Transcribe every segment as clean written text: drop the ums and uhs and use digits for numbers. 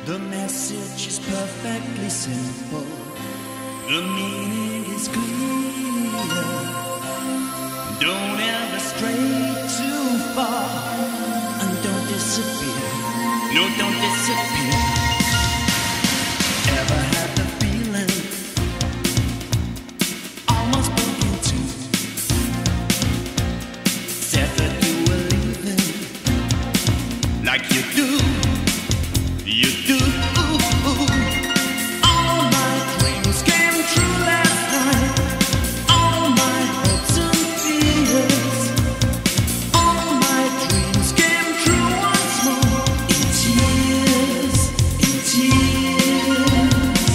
The message is perfectly simple. The meaning is clear. Don't ever stray too far, and don't disappear. No, don't disappear. Ever had the feeling almost broke into? Said that you were leaving, like you do. You do. All my dreams came true last night. All my hopes and fears. All my dreams came true once more. In tears, in tears.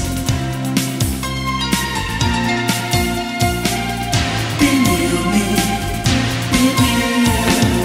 Be near me, be near.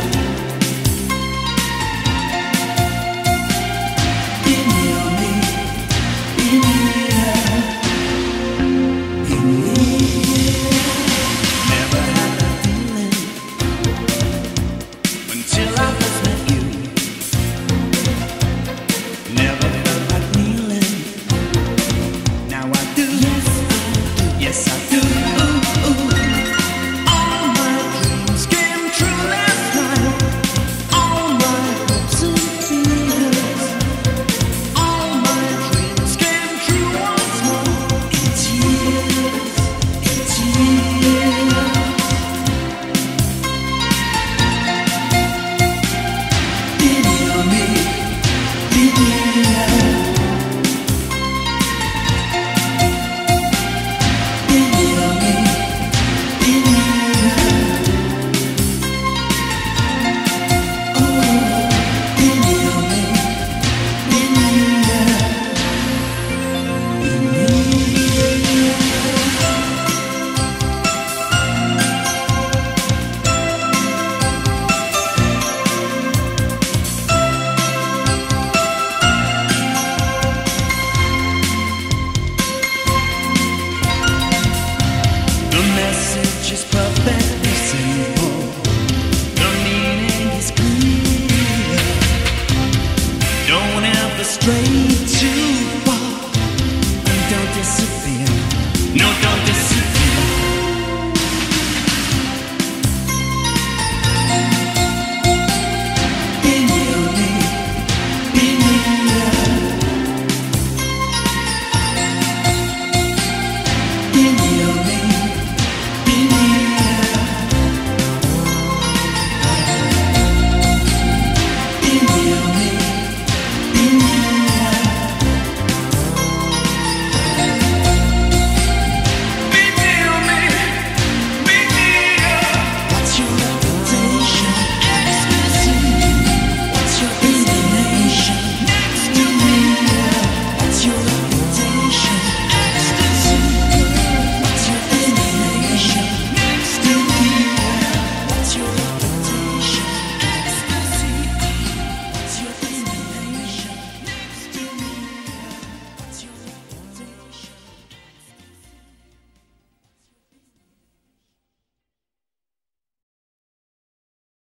The message is perfectly simple. The meaning is clear. Don't ever stray too far, and don't disappear. No, don't.